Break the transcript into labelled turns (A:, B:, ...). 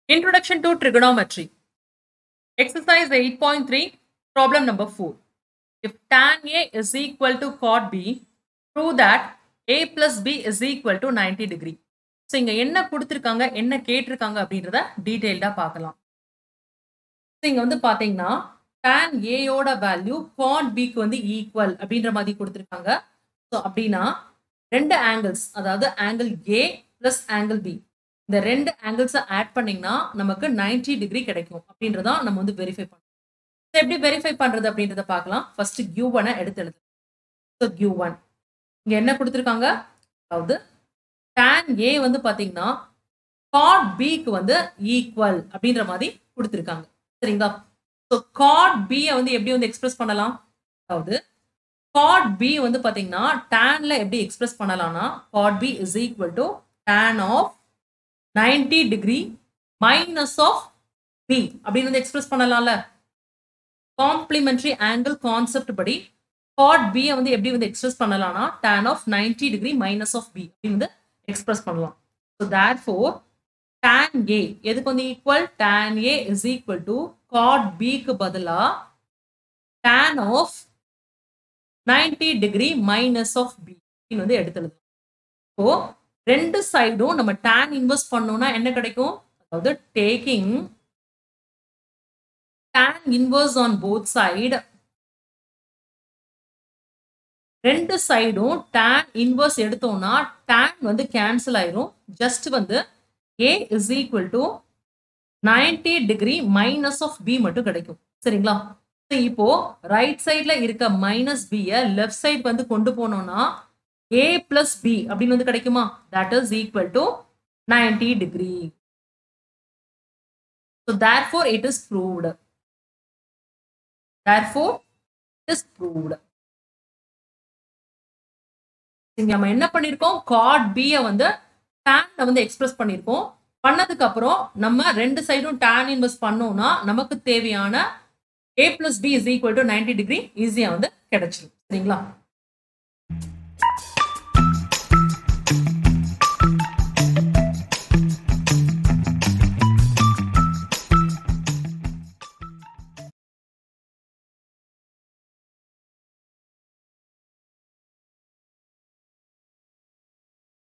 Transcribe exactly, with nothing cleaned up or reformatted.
A: Introduction to Trigonometry. Exercise eight point three, problem number four. If tan A is equal to cot B, prove that A plus B is equal to ninety degree. So, இங்க என்ன கொடுத்திருக்காங்க, என்ன கேட்டிருக்காங்க அப்படின்றத டீடைல்டா பார்க்கலாம். So, இங்க வந்து பாத்தீங்கன்னா tan A யோட வேல்யூ cot B க்கு வந்து ஈக்குவல் அப்படின்ற மாதிரி கொடுத்திருக்காங்க. So, அப்படின்னா ரெண்டு ஆங்கிள்ஸ், அதாவது angle A plus angle B. இந்த ரெண்டு ஆங்கிள்ஸை ஆட் பண்ணீங்கன்னா நமக்கு ninety டிகிரி கிடைக்கும் அப்படின்றத நம்ம வந்து வெரிஃபை பண்ணலாம். எப்படி வெரிஃபை பண்றது அப்படின்றத பார்க்கலாம். ஃபர்ஸ்ட் Q one எடுத்து எழுது. So Q one இங்க என்ன கொடுத்திருக்காங்க, அதாவது tan A வந்து பாத்தீங்கன்னா cot B க்கு வந்து ஈக்குவல் அப்படின்ற மாதிரி கொடுத்திருக்காங்க. சரிங்களா? So cot B வந்து எப்படி வந்து எக்ஸ்பிரஸ் பண்ணலாம், அதாவது cot B வந்து பாத்தீங்கன்னா tanல எப்படி எக்ஸ்பிரஸ் பண்ணலாம்னா cot B is equal to tan of ninety degree minus of B அப்படின்னு வந்து எக்ஸ்பிரஸ் பண்ணலாம்ல. காம்ப்ளிமெண்டரி ஆங்கிள் கான்செப்ட் படி cot B வந்து எப்படி வந்து எக்ஸ்பிரஸ் பண்ணலாம்னா tan of ninety degree minus of B அப்படின்னு வந்து எக்ஸ்பிரஸ் பண்ணலாம். So therefore tan A எதுக்கு வந்து equal, tan A is equal to cot B க்கு பதிலா tan of ninety degree minus of B அப்படின்னு வந்து எடுத்துக்கலாம். இப்போ ரெண்டு சைடும் நம்ம tan இன்வெர்ஸ் பண்ணோம்னா என்ன கிடைக்கும், அதாவது taking tan inverse on both side, ரெண்டு சைடும் tan inverse எடுத்தோம்னா tan வந்து கேன்சல் ஆயிரும். ஜஸ்ட் வந்து A is equal to ninety degree minus of B மட்டும் கிடைக்கும். சரிங்களா? இப்போ ரைட் சைட்ல இருக்க மைனஸ் B லெஃப்ட் சைட் வந்து கொண்டு போனோம்னா A plus B அப்படின்னு வந்து கிடைக்குமா, that is equal to ninety degree. So therefore it is proved. Therefore it is proved. இங்க நம்ம என்ன பண்ணிருக்கோம், cot B வந்து tan வந்து எக்ஸ்பிரஸ் பண்ணிருக்கோம். பண்ணதுக்கு அப்புறம் நம்ம ரெண்டு சைடும் tan இன்வெர்ஸ் பண்ணோம்னா நமக்கு தேவையான A plus B is equal to ninety degree ஈஸியா வந்து கிடைச்சிடும். சரிங்களா?